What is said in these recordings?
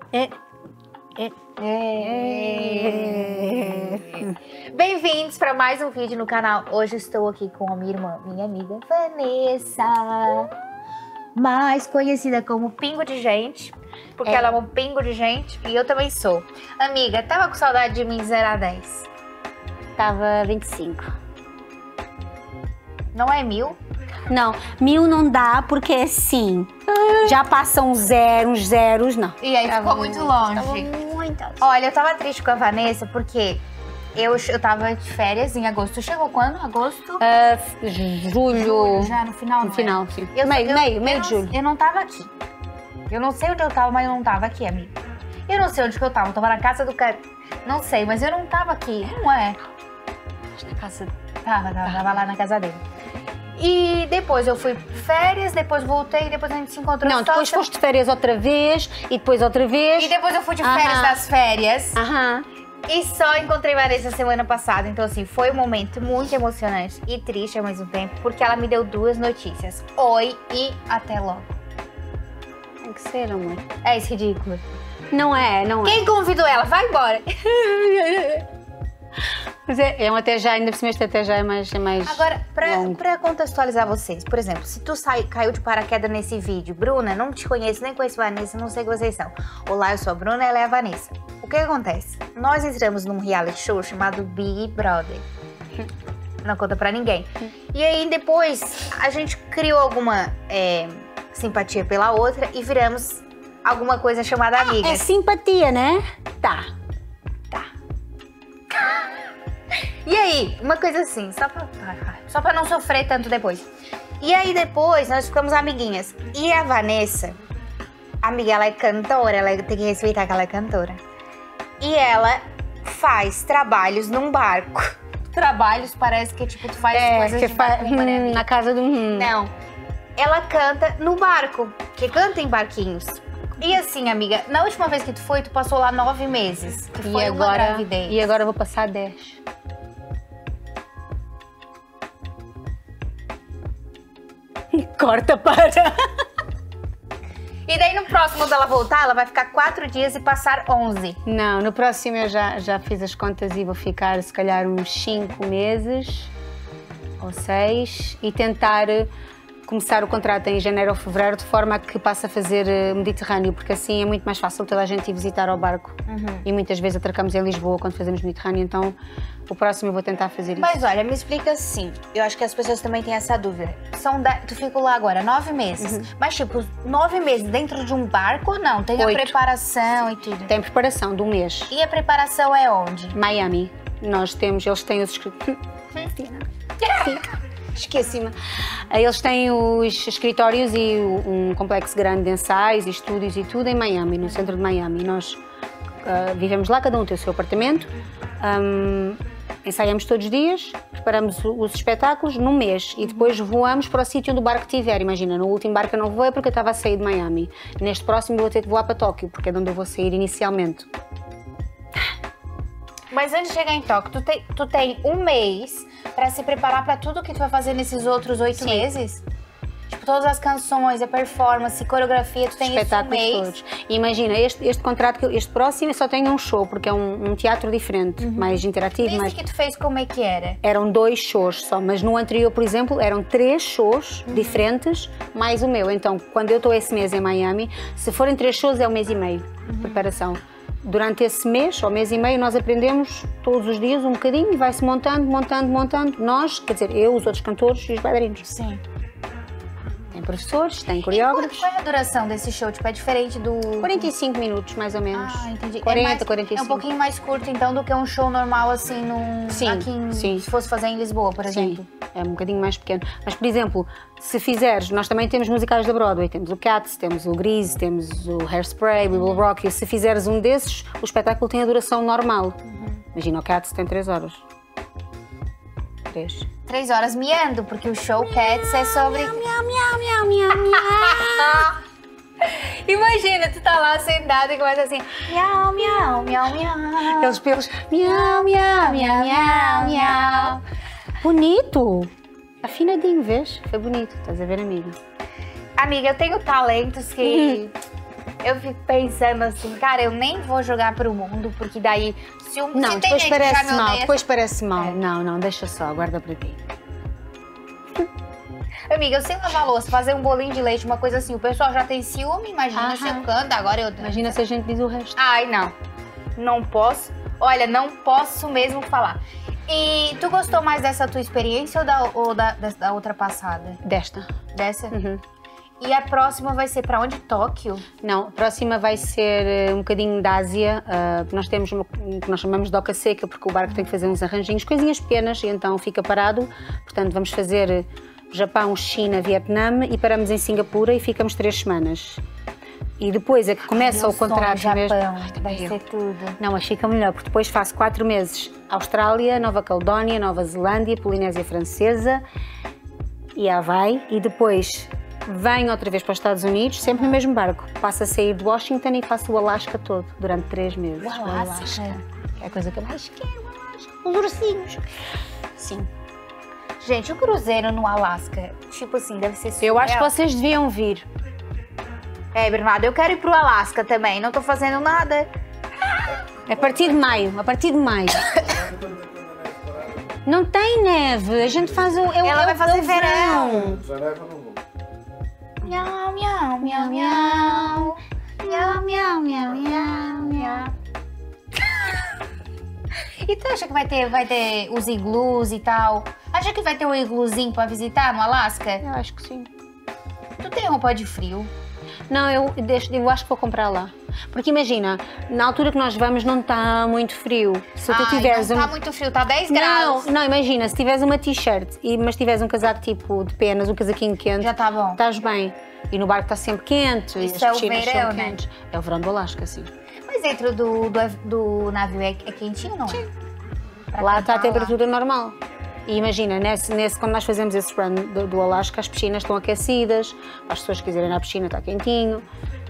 Bem-vindos para mais um vídeo no canal. Hoje estou aqui com a minha irmã, minha amiga Vanessa, mais conhecida como Pingo de Gente, porque ela é um pingo de gente e eu também sou. Amiga, tava com saudade de mim de 0 a 10? Tava 25. Não é 1000? Não, 1000 não dá porque assim, já passam uns zeros, não. E aí ficou muito longe. Tava muito. Olha, eu tava triste com a Vanessa porque eu tava de férias em agosto. Tu chegou quando? Agosto? Julho. Já no final, No final, sim. Meio de julho. Eu não tava aqui. Eu não sei onde eu tava, mas eu não tava aqui, amiga. Eu não sei onde que eu tava. Eu tava na casa do cara. Não sei, mas eu não tava aqui. Não é? Na casa. Tava lá na casa dele. E depois eu fui férias, depois voltei, depois a gente se encontrou. Não, depois foste de férias outra vez e depois outra vez. E depois eu fui de férias das férias. Aham. E só encontrei Vanessa semana passada. Então, assim, foi um momento muito emocionante e triste ao mesmo tempo, porque ela me deu 2 notícias. Oi e até logo. Tem que ser, amor. É isso, ridículo. Não é. Quem convidou ela? Vai embora. Mas é um até já, ainda por cima este até já é mais Agora, longo. pra contextualizar vocês, por exemplo, se tu caiu de paraquedas nesse vídeo, Bruna, não te conheço, nem conheço a Vanessa, não sei quem vocês são. Olá, eu sou a Bruna, ela é a Vanessa. O que acontece? Nós entramos num reality show chamado Big Brother. Não conta pra ninguém. E aí, depois, a gente criou alguma simpatia pela outra e viramos alguma coisa chamada amigas. É simpatia, né? Tá. E aí, uma coisa assim, só pra não sofrer tanto depois. E aí depois nós ficamos amiguinhas. E a Vanessa, amiga, ela é cantora, ela tem que respeitar que ela é cantora. E ela faz trabalhos num barco. Trabalhos parece que tipo, tu faz coisas de macumba, né, amiga? Na casa do... Não, ela canta no barco, que canta em barquinhos. E assim, amiga, na última vez que tu foi, tu passou lá 9 meses. Que foi uma gravidez. E agora eu vou passar 10. Corta para. E daí no próximo dela voltar, ela vai ficar 4 dias e passar 11. Não, no próximo eu já fiz as contas e vou ficar se calhar uns 5 meses ou 6 e tentar começar o contrato em janeiro ou fevereiro de forma a que passe a fazer Mediterrâneo, porque assim é muito mais fácil toda a gente ir visitar ao barco. E muitas vezes atracamos em Lisboa quando fazemos Mediterrâneo, então o próximo eu vou tentar fazer isso. Mas olha, me explica assim, eu acho que as pessoas também têm essa dúvida. Tu ficou lá agora 9 meses, mas tipo, 9 meses dentro de um barco ou não? Tem 8. a preparação e tudo? Tem preparação de um mês. E a preparação é onde? Miami. Eles têm os esqueci-me. Eles têm os escritórios e um complexo grande de ensaios e estúdios e tudo em Miami, no centro de Miami. Nós vivemos lá, cada um tem o seu apartamento, ensaiamos todos os dias, preparamos os espetáculos num mês e depois voamos para o sítio onde o barco estiver. Imagina, no último barco eu não voei porque eu estava a sair de Miami. Neste próximo eu vou ter que voar para Tóquio, porque é de onde eu vou sair inicialmente. Mas antes de chegar em Tóquio, tu tem um mês pra se preparar pra tudo que tu vai fazer nesses outros 8 meses? Tipo, todas as canções, a performance, coreografia, tu tem isso um mês? Todos. E imagina, este contrato, este próximo eu só tenho um show, porque é um teatro diferente, mais interativo. Esse que tu fez, como é que era? Eram 2 shows só, mas no anterior, por exemplo, eram 3 shows diferentes, mais o meu. Então, quando eu estou esse mês em Miami, se forem 3 shows é 1 mês e meio de preparação. Durante esse mês, ou mês e meio, nós aprendemos todos os dias um bocadinho e vai-se montando. Nós, quer dizer, eu, os outros cantores e os bailarinos. Sim. Tem professores, tem coreógrafos. Qual é a duração desse show? Tipo, é diferente do... 45 minutos, mais ou menos. Ah, entendi. 40, 45. É um pouquinho mais curto, então, do que um show normal, assim, se fosse fazer em Lisboa, por exemplo. É um bocadinho mais pequeno. Mas, por exemplo, se fizeres, nós também temos musicais da Broadway, temos o Cats, temos o Grease, temos o Hairspray, We Will Rock You. Se fizeres um desses, o espetáculo tem a duração normal. Imagina, o Cats tem 3 horas. 3 horas miando, porque o show Cats é sobre... Imagina, tu tá lá sentada e começa assim... Miau, miau, miau, miau. Eles pelos... Miau, miau, miau, miau, miau. Bonito! Afinadinho, vês? Foi bonito, estás a ver, amiga? Amiga, eu tenho talentos que Eu fico pensando assim, cara, eu nem vou jogar pro mundo, porque daí... Não, se depois parece mal, odeia, depois parece mal. Não, deixa só, guarda para ti. Amiga, eu sei lavar louça, fazer um bolinho de leite, uma coisa assim, o pessoal já tem ciúme, imagina se eu canto, agora eu... Imagina se a gente diz o resto. Ai, não. Não posso. Olha, não posso mesmo falar. E tu gostou mais dessa tua experiência ou da outra passada? Desta. Dessa? Uhum. E a próxima vai ser pra onde? Tóquio? Não, a próxima vai ser um bocadinho da Ásia, que nós temos que nós chamamos de oca seca, porque o barco tem que fazer uns arranjinhos, coisinhas pequenas, e então fica parado. Portanto, vamos fazer Japão, China, Vietnã e paramos em Singapura e ficamos 3 semanas. E depois é que começa o contrato mesmo. Vai ser tudo. Não, mas fica melhor, porque depois faço 4 meses Austrália, Nova Caledónia, Nova Zelândia, Polinésia Francesa e Havaí, e depois venho outra vez para os Estados Unidos, sempre no mesmo barco. Passo a sair de Washington e faço o Alasca todo, durante 3 meses. O Alasca? É a coisa que eu mais quero, o Alasca. Os ursinhos. Sim. Gente, o cruzeiro no Alasca, tipo assim, deve ser surreal. Eu acho que vocês deviam vir. É, Bernardo, eu quero ir pro Alasca também, não tô fazendo nada. A partir de maio, Não tem neve, a gente faz o... Ela vai fazer verão. Miau, Miau, miau, miau, miau. Miau, miau, miau, miau, miau. E tu acha que vai ter os iglus e tal? Acha que vai ter um igluzinho pra visitar no Alasca? Eu acho que sim. Tu tem roupa de frio? Não, eu acho que vou comprar lá. Porque imagina, na altura que nós vamos não está muito frio. Se tu tiveres não está muito frio, está 10 graus. Não, imagina, se tiveres uma t-shirt, mas tiveres um casaco tipo de penas, um casaquinho quente... Já está bom. Estás bem. E no barco está sempre quente. Isso e é as o verão, né? quentes. É o verão do Alasca, sim. Mas dentro do navio é quentinho, não é? Sim. Lá está a temperatura normal. E imagina, quando nós fazemos esse run do Alasca, as piscinas estão aquecidas, as pessoas que quiserem ir à piscina está quentinho.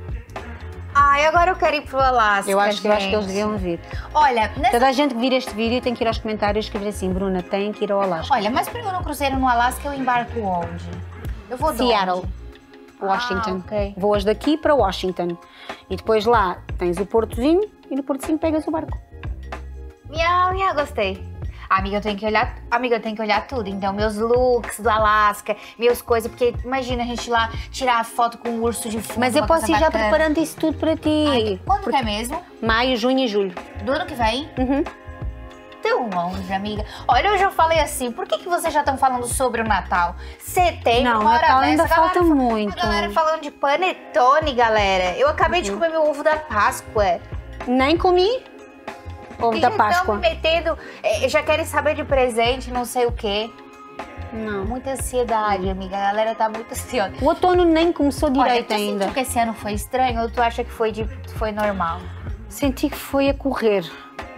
Ai, agora eu quero ir pro Alasca, eu acho que eles deviam vir. Olha, toda a gente que vir este vídeo tem que ir aos comentários e escrever assim, Bruna, tem que ir ao Alasca. Olha, mas para eu no cruzeiro no Alasca eu embarco onde? Eu vou de Seattle, Washington. Okay. Voas daqui para Washington. E depois lá tens o portozinho e no portozinho pegas o barco. Miau, miau, gostei. Amiga, eu tenho que olhar tudo. Então, meus looks do Alasca, meus coisas, porque imagina a gente lá tirar a foto com um urso de fundo. Mas eu posso ir já preparando isso tudo para ti. Ai, quando que é mesmo? Maio, junho e julho. Do ano que vem? Uhum. Tão longe, amiga. Olha, eu já falei assim, por que vocês já estão falando sobre o Natal? Setembro, não, uma hora Natal dessa, ainda falta muito. A galera falando de panetone, galera. Eu acabei de comer meu ovo da Páscoa. Nem comi. Ovo da Páscoa. Estão me metendo, já querem saber de presente, não sei o quê. Não. Muita ansiedade, amiga. A galera tá muito ansiosa. O outono nem começou direito ainda. Tu sentiu que esse ano foi estranho ou tu acha que foi normal? Senti que foi a correr.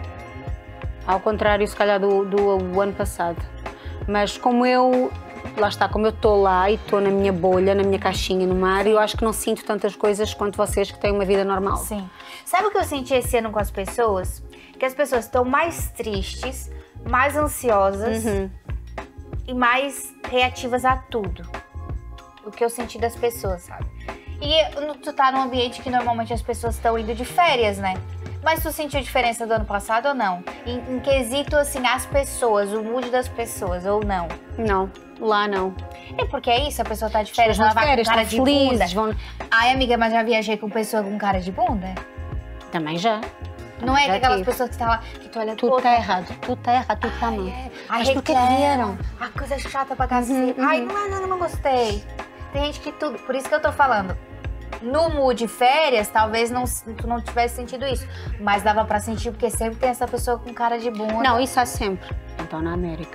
Ao contrário, se calhar, do ano passado. Mas como lá está, como eu estou lá e estou na minha bolha, na minha caixinha no mar, eu acho que não sinto tantas coisas quanto vocês que têm uma vida normal. Sim. Sabe o que eu senti esse ano com as pessoas? Que as pessoas estão mais tristes, mais ansiosas e mais reativas a tudo. O que eu senti das pessoas, sabe? E tu tá num ambiente que normalmente as pessoas estão indo de férias, né? Mas tu sentiu diferença do ano passado ou não? Em quesito, assim, as pessoas, o mood das pessoas, ou não? Não, lá não. É porque é isso, a pessoa tá de férias, ela vai com cara de felizes, bunda. Ai, amiga, mas já viajei com pessoa com cara de bunda? Também já. Não é aquelas pessoas que tá lá, que tu olha tudo tá errado, tudo tá mal. Mas por que vieram? A coisa chata pra cacete. Ai, não gostei. Tem gente que tudo, por isso que eu tô falando. No mood férias, talvez tu não tivesse sentido isso. Mas dava pra sentir, porque sempre tem essa pessoa com cara de bunda. Não, isso há sempre. Então na América.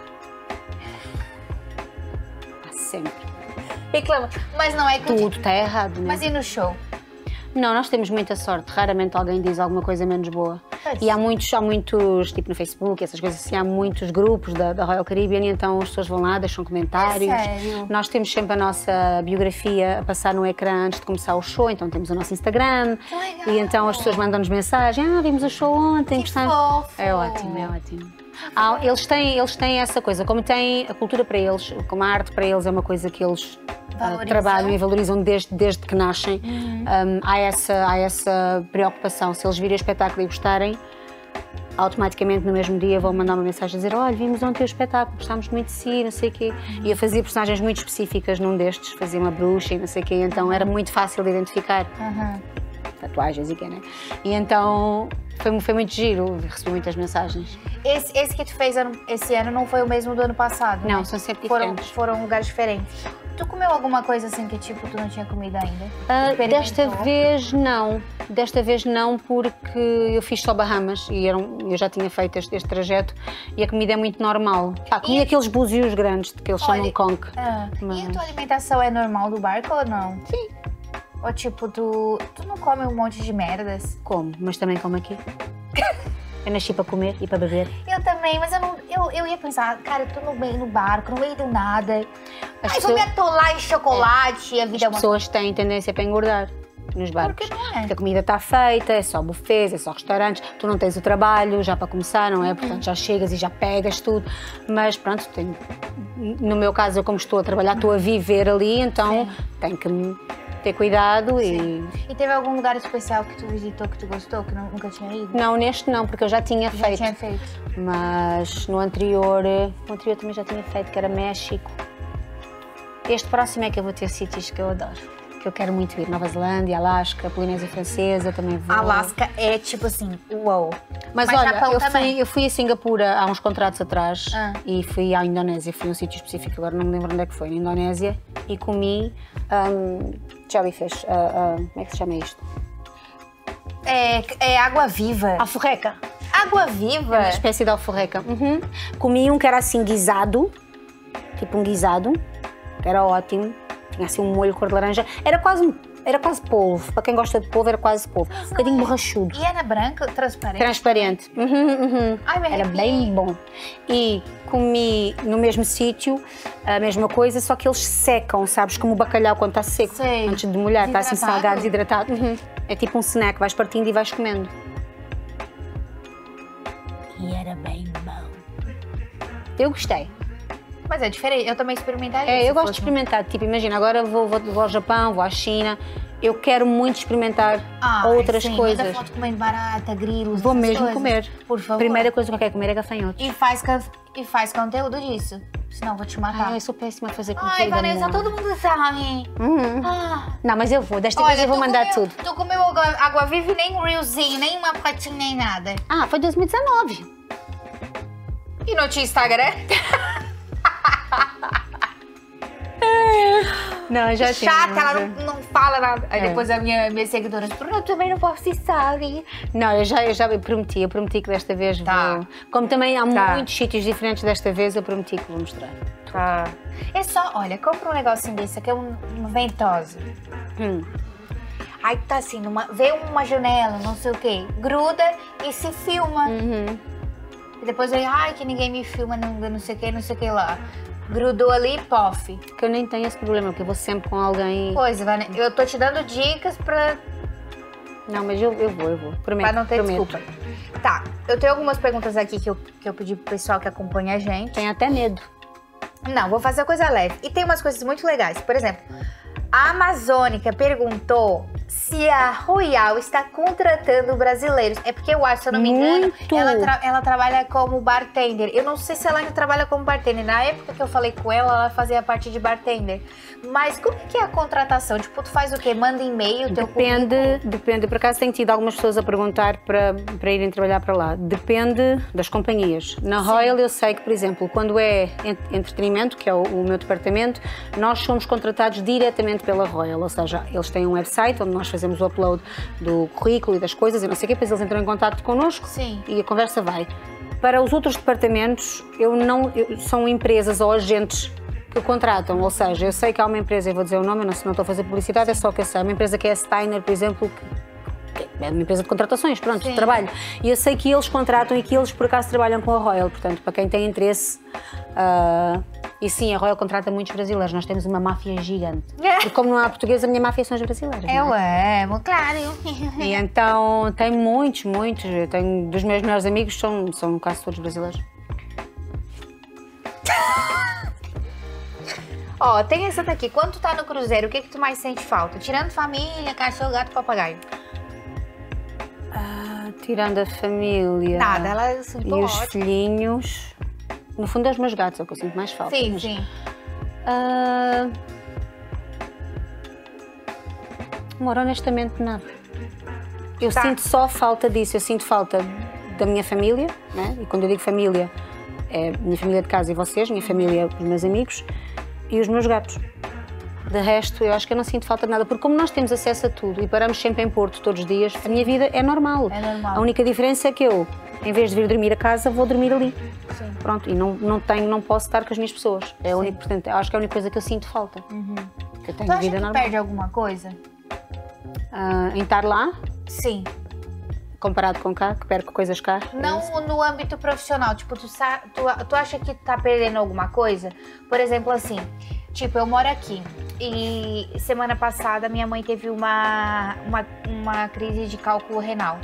Há sempre. Reclama. Mas não é que tudo tá errado, né? Mas e no show? Não, nós temos muita sorte. Raramente alguém diz alguma coisa menos boa. E há muitos, tipo no Facebook, essas coisas assim, há muitos grupos da Royal Caribbean e então as pessoas vão lá, deixam comentários. É sério? Nós temos sempre a nossa biografia a passar no ecrã antes de começar o show, então temos o nosso Instagram. Que legal. E então as pessoas mandam-nos mensagem, vimos o show ontem. Que fofo. É ótimo, é ótimo. Eles têm essa coisa, como tem a cultura para eles, como a arte para eles é uma coisa que eles trabalham e valorizam desde que nascem. Há essa preocupação. Se eles virem o espetáculo e gostarem, automaticamente no mesmo dia vão mandar uma mensagem a dizer: olha, vimos ontem o espetáculo, gostámos muito de si, não sei o quê. E eu fazia personagens muito específicas num destes, fazia uma bruxa e não sei o quê, então era muito fácil de identificar. Tatuagens e quê, né? E então foi muito giro, recebi muitas mensagens. Esse que tu fez esse ano não foi o mesmo do ano passado? Não, né? são sempre diferentes. Foram lugares diferentes. Tu comeu alguma coisa assim que tipo tu não tinha comido ainda? Desta vez não, porque eu fiz só Bahamas e eu já tinha feito este trajeto e a comida é muito normal. Comi aqueles búzios grandes que eles chamam conch. E a tua alimentação é normal do barco ou não? Sim. Ou tipo, tu não come um monte de merdas? Como, mas também como aqui. Eu nasci para comer e para beber. Eu também, mas eu ia pensar, cara, eu tô no barco, no meio do nada. Vou me atolar em chocolate, a vida é uma... As pessoas têm tendência para engordar nos barcos. Por que não é? Porque a comida está feita, é só buffets, é só restaurantes, tu não tens o trabalho já para começar, não é? Portanto, já chegas e já pegas tudo. Mas pronto, no meu caso, eu como estou a trabalhar, estou a viver ali, então tenho que ter cuidado. E teve algum lugar especial que tu visitou, que tu gostou, que nunca tinha ido? Não, neste não, porque eu já tinha feito. Já tinha feito. Mas no anterior também já tinha feito, que era México. Este próximo é que eu vou ter sítios que eu adoro, que eu quero muito ir. Nova Zelândia, Alasca, Polinésia Francesa, também vou. Alasca é tipo assim, uau. Mas olha, eu fui a Singapura há uns contratos atrás e fui à Indonésia, fui a um sítio específico, agora não me lembro onde é que foi, na Indonésia, e comi jellyfish, como é que se chama isto? É água viva. Alforreca. Água viva? Uma espécie de alforreca. Comi um que era assim guisado, tipo um guisado, que era ótimo, tinha assim um molho cor de laranja, era quase polvo, para quem gosta de polvo era quase polvo, um bocadinho borrachudo. E era branco, transparente? Transparente. Ai, era bem bom. E comi no mesmo sítio a mesma coisa, só que eles secam, sabes, como o bacalhau quando está seco, antes de molhar, está assim salgado, desidratado. É tipo um snack, vais partindo e vais comendo. E era bem bom. Eu gostei. Mas é diferente, eu também experimentaria. Eu gosto de experimentar, tipo, imagina, agora vou ao Japão, vou à China, eu quero muito experimentar outras coisas. Manda foto comendo barata, grilos, vou mesmo comer. Por favor. Primeira coisa que eu quero comer é gafanhotos. E faz conteúdo disso, senão vou te matar. Eu sou péssima a fazer conteúdo. Ai, Vanessa, todo mundo sabe. Não, mas eu vou, desta vez eu vou mandar tudo. Tu comeu água viva e nem um reelzinho, nem uma fotinha, nem nada. Foi 2019. E no teu Instagram? Não, já tinha. Chata, ela não fala nada. Aí depois a minha seguidora disse, eu também não posso saber. Não, eu já prometi que desta vez vou. Como também há muitos sítios diferentes desta vez, eu prometi que vou mostrar. É só, olha, compra um negocinho desse aqui, é uma ventosa. Aí tá assim, vê uma janela, não sei o quê, gruda e se filma. E depois vem, que ninguém me filma, não sei o que lá. Grudou ali, pof. Que eu nem tenho esse problema, porque eu vou sempre com alguém. Pois, Vanessa, eu tô te dando dicas pra... Não, mas eu vou. Prometo. Pra não ter desculpa. Tá, eu tenho algumas perguntas aqui que eu pedi pro pessoal que acompanha a gente. Tem até medo. Não, vou fazer a coisa leve. E tem umas coisas muito legais. Por exemplo, a Amazônica perguntou se a Royal está contratando brasileiros. É porque eu acho, se eu não me engano, ela trabalha como bartender. Eu não sei se ela ainda trabalha como bartender. Na época que eu falei com ela fazia parte de bartender. Mas como que é a contratação? Tipo, tu faz o quê? Manda e-mail? Depende. Por acaso tenho tido algumas pessoas a perguntar para irem trabalhar para lá. Depende das companhias. Na Royal eu sei que, por exemplo, quando é entretenimento, que é o meu departamento, nós somos contratados diretamente pela Royal. Ou seja, eles têm um website onde nós fazemos o upload do currículo e das coisas e não sei o quê, depois eles entram em contato connosco e a conversa vai. Para os outros departamentos, são empresas ou agentes que contratam, ou seja, eu sei que há uma empresa, eu vou dizer o nome, não estou a fazer publicidade, é só que eu sei, uma empresa que é a Steiner, por exemplo, que é uma empresa de contratações, pronto, de trabalho. E eu sei que eles contratam e que eles por acaso trabalham com a Royal, portanto, para quem tem interesse, e sim, a Royal contrata muitos brasileiros, nós temos uma máfia gigante. E como não há português, a minha máfia são os brasileiros. Claro. E então, tem muitos, eu tenho, dos meus melhores amigos, são quase todos brasileiros. Ó, tem essa daqui. Quando tu tá no cruzeiro, o que tu mais sente falta? Tirando família, cachorro, gato, papagaio. Tirando a família. Nada, ela sinto e os filhinhos. No fundo, é os meus gatos, é o que eu sinto mais falta. Sim, sim. Amor, honestamente, nada. Eu sinto só falta disso. Eu sinto falta da minha família, né? E quando eu digo família, é minha família de casa e vocês, minha família, os meus amigos e os meus gatos. De resto, eu acho que eu não sinto falta de nada, porque como nós temos acesso a tudo e paramos sempre em Porto todos os dias, a minha vida é normal. É normal. A única diferença é que eu, em vez de vir dormir a casa, vou dormir ali. Sim. Pronto, e não posso estar com as minhas pessoas. É a única, portanto, acho que é a única coisa que eu sinto falta. Que eu tenho tu acha vida que normal. perde alguma coisa? Em estar lá, Sim. comparado com cá, que perco coisas cá. Não no âmbito profissional, tipo, tu acha que tu tá perdendo alguma coisa? Por exemplo, assim, tipo, eu moro aqui e semana passada minha mãe teve uma crise de cálculo renal.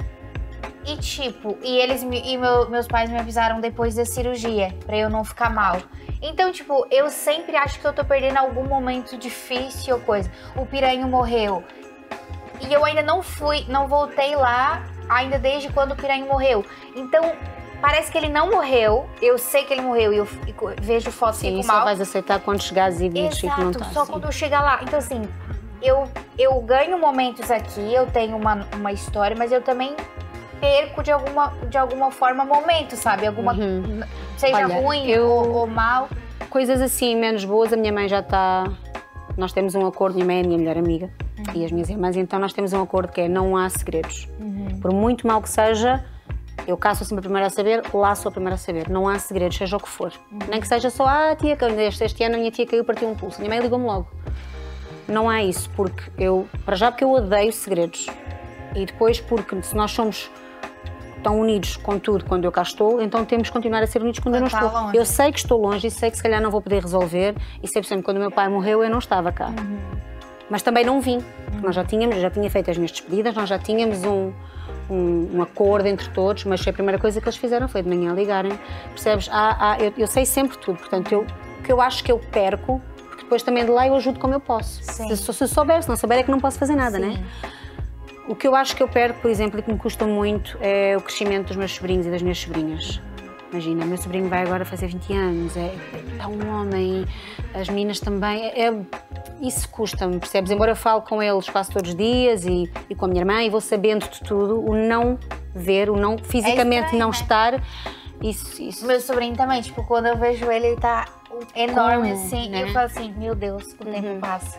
E tipo, meus pais me avisaram depois da cirurgia, pra eu não ficar mal. Então, tipo, eu sempre acho que eu tô perdendo algum momento difícil ou coisa. O Piranha morreu. E eu ainda não voltei lá, ainda desde quando o Piranha morreu. Então, parece que ele não morreu, eu sei que ele morreu e eu vejo fotos e fico mal. Só vais aceitar quando chegares e vires que não tá, só quando eu chegar lá. Então, assim, eu ganho momentos aqui, eu tenho uma história, mas eu também perco de alguma forma momentos, sabe? Seja Olha, ruim ou mal. Coisas assim, menos boas, a minha mãe já está... Nós temos um acordo, minha mãe é a minha melhor amiga e as minhas irmãs, então nós temos um acordo que é não há segredos. Por muito mal que seja, eu cá sou sempre a primeira a saber, lá sou a primeira a saber. Não há segredos, seja o que for. Nem que seja só, tia, este ano a minha tia caiu e partiu um pulso. A minha mãe ligou-me logo. Não há isso, porque porque eu odeio segredos. E depois porque se nós somos tão unidos com tudo quando eu cá estou, então temos que continuar a ser unidos quando eu não estou. Longe. Eu sei que estou longe e sei que se calhar não vou poder resolver e sei, por exemplo, quando o meu pai morreu eu não estava cá. Mas também não vim, porque eu já tinha feito as minhas despedidas, nós já tínhamos um acordo entre todos, mas a primeira coisa que eles fizeram foi de manhã ligarem, percebes? Eu sei sempre tudo, portanto, o que eu acho que eu perco, porque depois também de lá eu ajudo como eu posso. Se souber, se não souber é que não posso fazer nada, né? O que eu acho que eu perco, por exemplo, e que me custa muito é o crescimento dos meus sobrinhos e das minhas sobrinhas. Imagina, o meu sobrinho vai agora fazer 20 anos, é um homem, as meninas também, isso custa-me, percebes? Embora eu falo com eles quase todos os dias e com a minha irmã e vou sabendo de tudo, o não ver, o não fisicamente estranho, não né? estar, isso... Meu sobrinho também, tipo, quando eu vejo ele tá enorme assim, né? eu falo assim, meu Deus, o tempo passa.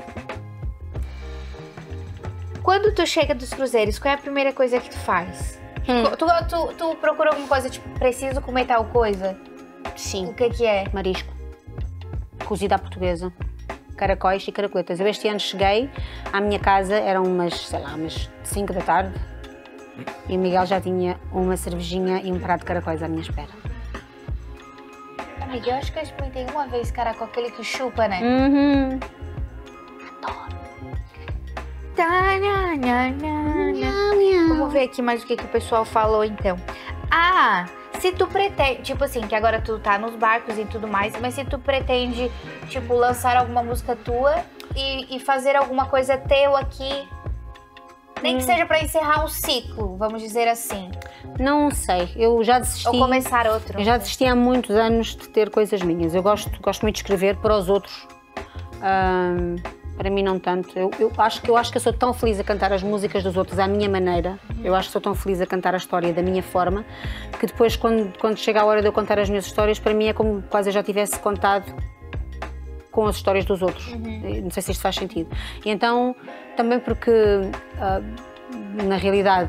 Quando tu chega dos cruzeiros, qual é a primeira coisa que tu faz? Tu procura alguma coisa, tipo, preciso comer tal coisa? Sim. O que é? Marisco, cozida à portuguesa, caracóis e caracoletas. Eu este ano cheguei à minha casa, eram umas 5 da tarde e o Miguel já tinha uma cervejinha e um prato de caracóis à minha espera. Amiga, eu acho que eu experimentei uma vez caracol, aquele que chupa, né? Adoro. Vamos ver aqui mais o que o pessoal falou, então. Se tu pretende, tipo assim, que agora tu tá nos barcos e tudo mais, mas se tu pretende, tipo, lançar alguma música tua e fazer alguma coisa teu aqui, nem que seja pra encerrar um ciclo, vamos dizer assim. Não sei, eu já desisti. Ou começar outro. Eu já desisti há muitos anos de ter coisas minhas. Eu gosto muito de escrever para os outros. Para mim não tanto. Eu acho que eu sou tão feliz a cantar as músicas dos outros à minha maneira. Eu acho que sou tão feliz a cantar a história da minha forma, que depois quando chega a hora de eu contar as minhas histórias, para mim é como quase eu já tivesse contado com as histórias dos outros. Não sei se isto faz sentido. E então, também porque na realidade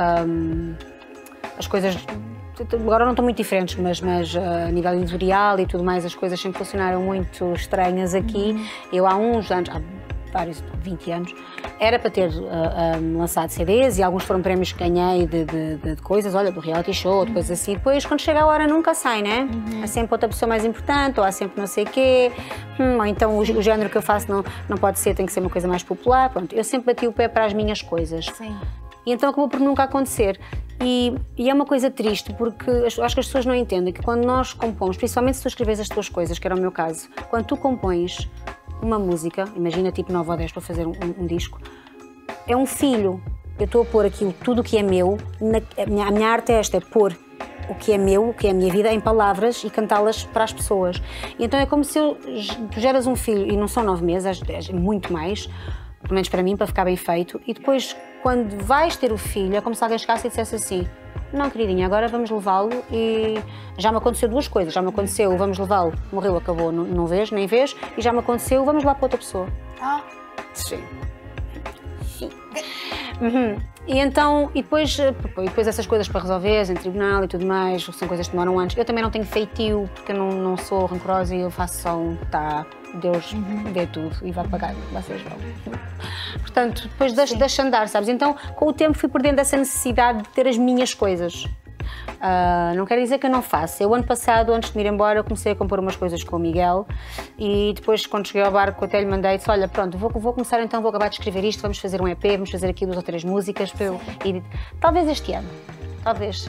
as coisas agora não estão muito diferentes, mas a nível editorial e tudo mais, as coisas sempre funcionaram muito estranhas aqui. Eu há uns anos, há vários, 20 anos, era para ter lançado CDs e alguns foram prémios que ganhei de coisas, olha, do reality show, de coisas assim. Depois, quando chega a hora, nunca sai, né? Há sempre outra pessoa mais importante, ou há sempre não sei o quê, ou então o género que eu faço não pode ser, tem que ser uma coisa mais popular. Pronto, eu sempre bati o pé para as minhas coisas. Sim. E então acabou por nunca acontecer. E é uma coisa triste, porque acho que as pessoas não entendem que quando nós compomos, principalmente se tu escreves as tuas coisas, que era o meu caso, quando tu compões uma música, imagina tipo 9 ou 10 para fazer um disco, é um filho. Eu estou a pôr aquilo, tudo o que é meu, a minha arte é esta, é pôr o que é meu, o que é a minha vida, em palavras e cantá-las para as pessoas. E então é como se tu geras um filho, e não são 9 meses, é muito mais, pelo menos para mim, para ficar bem feito, e depois, quando vais ter o filho, é como se alguém chegasse e dissesse assim: não, queridinha, agora vamos levá-lo. E já me aconteceu 2 coisas. Já me aconteceu, vamos levá-lo, morreu, acabou, não vês, nem vês. E já me aconteceu, vamos lá para outra pessoa. Ah. Sim. Sim. E então, e depois essas coisas para resolver em tribunal e tudo mais, são coisas que demoram anos. Eu também não tenho feitio, porque eu não sou rancorosa e eu faço só tá, Deus vê tudo e vai pagar, vocês vão. Portanto, depois deixo andar, sabes? Então, com o tempo fui perdendo essa necessidade de ter as minhas coisas. Não quero dizer que eu não faço. Eu, ano passado, antes de me ir embora, comecei a compor umas coisas com o Miguel e depois, quando cheguei ao barco, até lhe mandei, disse: olha, pronto, vou começar então, vou acabar de escrever isto, vamos fazer um EP, vamos fazer aqui 2 ou 3 músicas para eu ir. Talvez este ano. Talvez.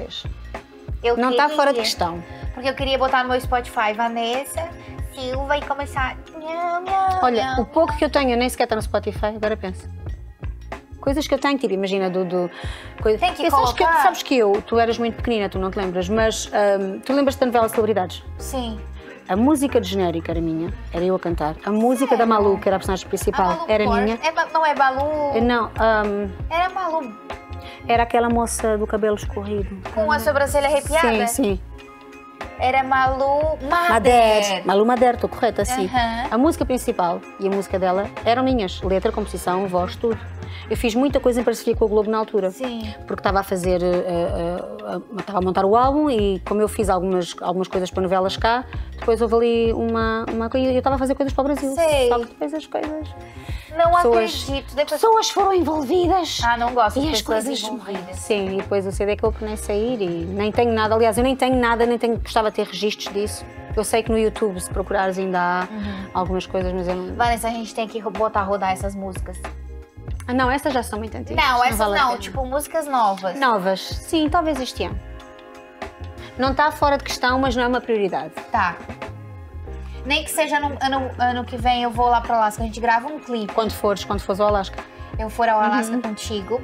Não está fora de questão. Porque eu queria botar no meu Spotify Vanessa Silva e começar... Olha, o pouco que eu tenho, nem sequer está no Spotify, agora pensa. Coisas que eu tenho, tipo, imagina Tem que colocar. Sabes que tu eras muito pequenina, tu não te lembras, mas tu lembras-te da novela Celebridades? Sim. A música de genérica era minha, era eu a cantar. A música da Malu, que era a personagem principal, era minha. Não é Balu? Não, Era Malu. era aquela moça do cabelo escorrido. Com a sobrancelha arrepiada? Sim. Era Malu Mader. Malu Mader, estou correta, sim. Uhum. A música principal e a música dela eram minhas. Letra, composição, voz, tudo. Eu fiz muita coisa em parceria com o Globo na altura. Sim. Porque estava a fazer, estava a montar o álbum e como eu fiz algumas coisas para novelas cá, depois houve ali uma coisa, eu estava a fazer coisas para o Brasil. Sei. Só que depois as coisas... Não acredito. Depois... Pessoas foram envolvidas. Não gosto de as pessoas coisas envolvidas. Sim, e depois o CD acabou por nem sair e nem tenho nada. Aliás, eu nem tenho nada, gostava de ter registros disso. Eu sei que no YouTube, se procurares, ainda há algumas coisas, mas eu não... Vanessa, a gente tem que botar a rodar essas músicas. Não, essas já são muito antigas. Não, essas vale não, tipo músicas novas. Novas, sim, talvez este ano. Não está fora de questão, mas não é uma prioridade. Tá. Nem que seja no ano que vem eu vou lá para Alasca, a gente grava um clipe. Quando fores ao Alasca. Eu for ao Alasca contigo.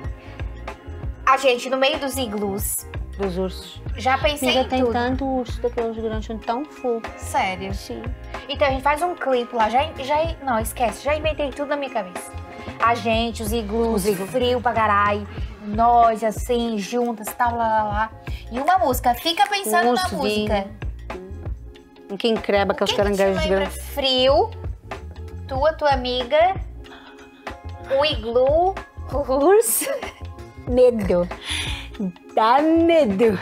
A gente, no meio dos iglus. Dos ursos. Já pensei em tem tudo. tanto urso daqueles grandes, são tão fofos. Sério? Sim. Então a gente faz um clipe lá, não, esquece, já inventei tudo na minha cabeça. A gente, os iglus, frio pra caralho, nós assim, juntas, tal, lá. E uma música, fica pensando na música. Um king crab, aqueles caranguejos grandes. Frio, tua amiga, um iglu, Urso. Medo. Dá medo.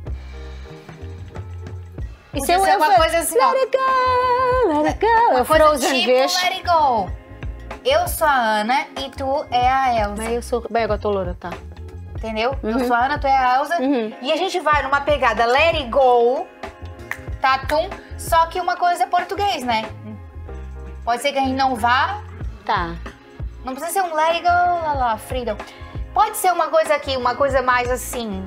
Isso é uma coisa assim, ó. Let it go, let it go. Uma Eu coisa Frozen, tipo vês? Let It Go. Eu sou a Ana e tu é a Elsa. Mas eu sou... Bem, agora tô loura, tá. Entendeu? Eu sou a Ana, tu é a Elsa. E a gente vai numa pegada Let It Go, tatum, só que uma coisa é português, né? Pode ser que a gente não vá. Tá. Não precisa ser um Let It Go, lá, Freedom. Pode ser uma coisa aqui, uma coisa mais assim.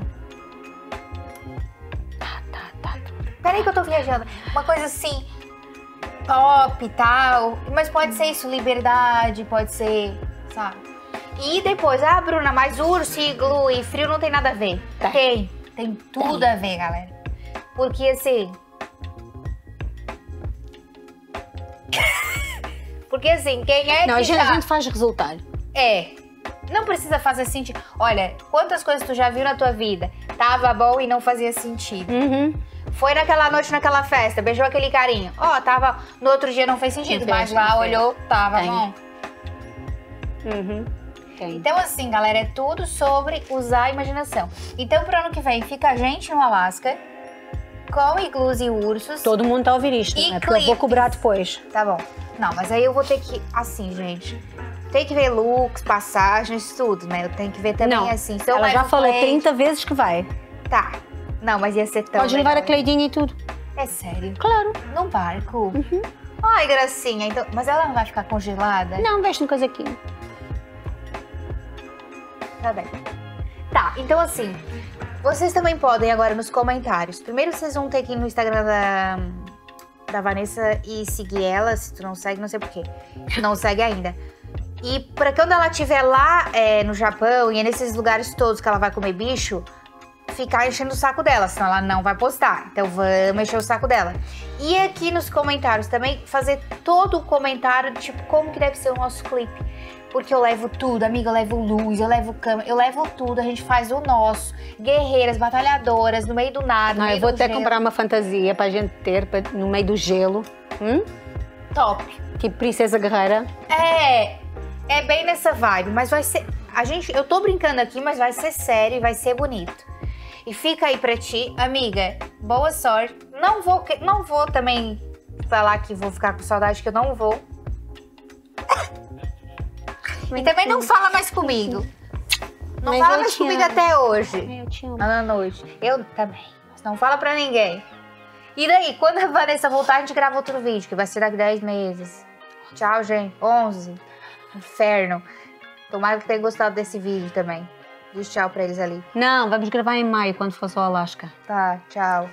Tá. Peraí que eu tô viajando. Uma coisa assim, pop e tal. Mas pode ser isso, liberdade, pode ser, sabe? E depois, Bruna, mas urso, iglu e frio não tem nada a ver. Tá. Tem tudo a ver, galera. Porque assim... Porque assim, quem é não, que a gente faz resultar. Não precisa fazer sentido. Olha, quantas coisas tu já viu na tua vida? Tava bom e não fazia sentido. Foi naquela noite, naquela festa, beijou aquele carinho. Tava... No outro dia não fez sentido, mas lá olhou, tava bom. Então assim, galera, é tudo sobre usar a imaginação. Então pro ano que vem fica a gente no Alasca, com iglus e ursos. Todo mundo tá a ouvir isto, né? Porque eu vou cobrar depois. Tá bom. Não, mas aí eu vou ter que... Assim, gente... Tem que ver looks, passagens, tudo, né? Eu tenho que ver também, assim. Então, ela já falou 30 vezes que vai. Tá. Não, mas ia ser tão Pode levar a Cleidinha e tudo. É sério? Claro. Num barco? Ai, gracinha. Então... Mas ela não vai ficar congelada? Não, veste um casaquinho. Tá bem. Tá. Tá, então assim, vocês também podem agora nos comentários. Primeiro vocês vão ter que ir no Instagram da Vanessa e seguir ela. Se tu não segue, não sei porquê. Não segue ainda. E pra quando ela estiver lá no Japão e é nesses lugares todos que ela vai comer bicho, ficar enchendo o saco dela, senão ela não vai postar. Então vamos encher o saco dela. E aqui nos comentários também, fazer todo o comentário, tipo, como que deve ser o nosso clipe. Porque eu levo tudo, amiga, eu levo luz, eu levo câmera, eu levo tudo, a gente faz o nosso. Guerreiras, batalhadoras, no meio do nada, no Não, meio eu vou do até gelo. comprar uma fantasia pra gente ter no meio do gelo. Top. Tipo princesa guerreira. É bem nessa vibe, mas vai ser... eu tô brincando aqui, mas vai ser sério e vai ser bonito. E fica aí pra ti, amiga, boa sorte. Não vou também falar que vou ficar com saudade, que eu não vou. E também não fala mais comigo. Não Mas fala eu mais te comigo amo. até hoje. Eu te amo. À noite. Eu também. Mas não fala pra ninguém. E daí, quando a Vanessa voltar, a gente grava outro vídeo, que vai ser daqui 10 meses. Tchau, gente. 11. Inferno. Tomara que tenham gostado desse vídeo também. Diz tchau pra eles ali. Não, vamos gravar em maio, quando for ao Alasca. Tá, tchau.